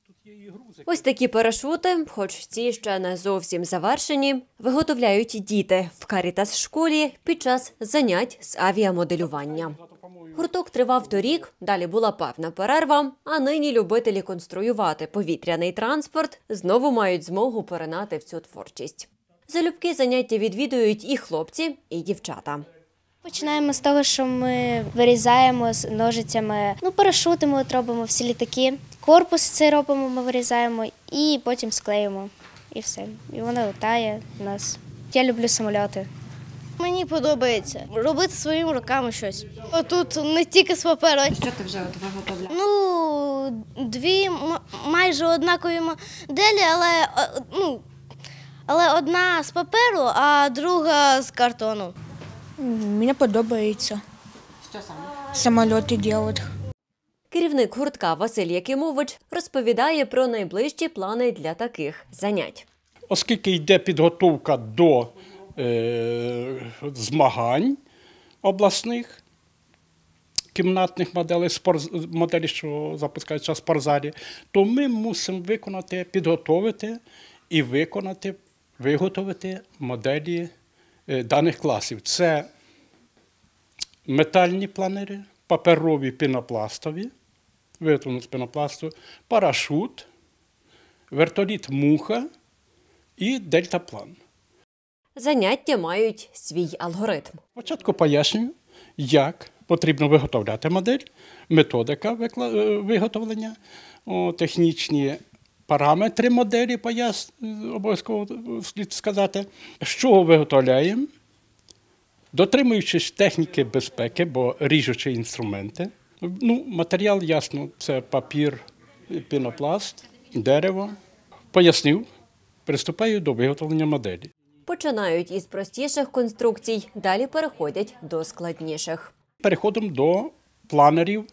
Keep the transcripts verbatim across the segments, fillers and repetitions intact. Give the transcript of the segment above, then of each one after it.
Ось такі парашути, хоч ці ще не зовсім завершені, виготовляють діти в Карітас-школі під час занять з авіамоделювання. Гурток тривав торік, далі була певна перерва, а нині любителі конструювати повітряний транспорт знову мають змогу поринати в цю творчість. Залюбки заняття відвідують і хлопці, і дівчата. Починаємо з того, що ми вирізаємо з ножицями, ну, парашути ми от робимо, всі літаки, корпус цей робимо, ми вирізаємо і потім склеїмо, і все. І воно літає у нас. Я люблю самольоти. Мені подобається робити своїми руками щось. Тут не тільки з паперу. Що ти вже от виготовляєш? Ну, дві майже однакові моделі, але, ну, але одна з паперу, а друга з картону. Мені подобається. Що саме? Самоліти робити. Керівник гуртка Василь Якимович розповідає про найближчі плани для таких занять. Оскільки йде підготовка до е, змагань обласних, кімнатних моделей, спорт, моделі, що запускаються в спортзалі, то ми мусимо виконати, підготовити і виконати, виготовити моделі е, даних класів. Це метальні планери, паперові пінопластові, виготовлені з пінопласту, парашут, вертоліт «Муха» і дельтаплан. Заняття мають свій алгоритм. Спочатку пояснюю, як потрібно виготовляти модель, методика виготовлення, технічні параметри моделі, обов'язково слід сказати, з чого виготовляємо, дотримуючись техніки безпеки, бо ріжучі інструменти. Ну, матеріал, ясно, це папір, пінопласт, дерево. Пояснив, приступаю до виготовлення моделі. Починають із простіших конструкцій, далі переходять до складніших. Переходимо до планерів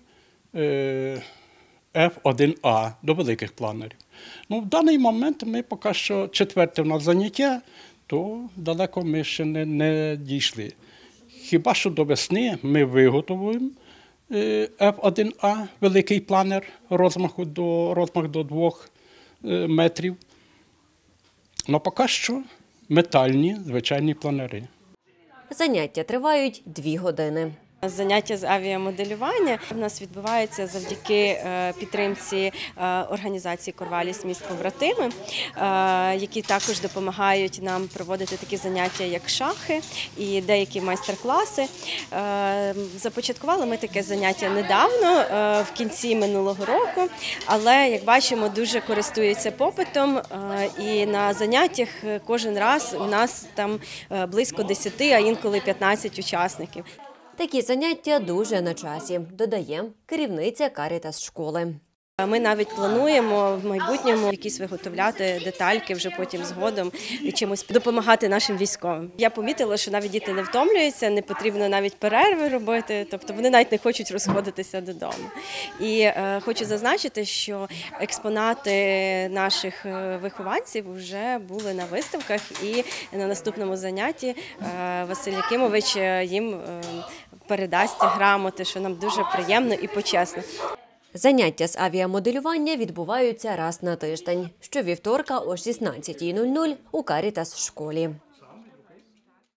еф один а, до великих планерів. Ну, в даний момент ми поки що четверте в нас заняття, то далеко ми ще не, не дійшли. Хіба що до весни ми виготовуємо еф один а, великий планер розмаху до, розмах до двох метрів. Але поки що метальні, звичайні планери. Заняття тривають дві години. Заняття з авіамоделювання у нас відбувається завдяки підтримці організації «Корваліс. Міст побратими», які також допомагають нам проводити такі заняття, як шахи і деякі майстер-класи. Започаткували ми таке заняття недавно, в кінці минулого року, але, як бачимо, дуже користується попитом, і на заняттях кожен раз у нас там близько десяти, а інколи п'ятнадцять учасників. Такі заняття дуже на часі, додає керівниця Карітас-школи. Ми навіть плануємо в майбутньому якісь виготовляти детальки вже потім згодом і чимось допомагати нашим військовим. Я помітила, що навіть діти не втомлюються, не потрібно навіть перерви робити, тобто вони навіть не хочуть розходитися додому. І е, хочу зазначити, що експонати наших вихованців вже були на виставках, і на наступному занятті е, Василь Якимович їм е, передасть грамоти, що нам дуже приємно і почесно. Заняття з авіамоделювання відбуваються раз на тиждень, щовівторка о шістнадцятій нуль нуль у Карітас-школі.